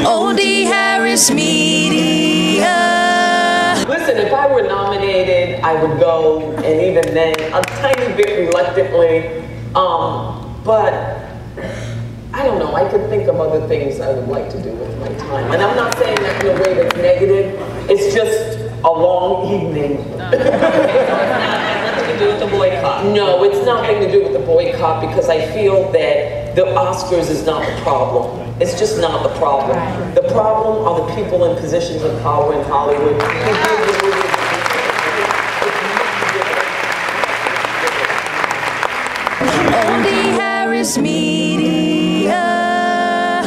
O.D. Harris Media. Listen, if I were nominated, I would go, and even then, a tiny bit reluctantly. But I don't know. I could think of other things I would like to do with my time, and I'm not saying that in a way that's negative. It's just a long evening. Nothing to do with the boycott. No, it's nothing to do with the boycott, because I feel that the Oscars is not the problem. It's just not the problem. The problem are the people in positions of power in Hollywood. O.D. Harris Media.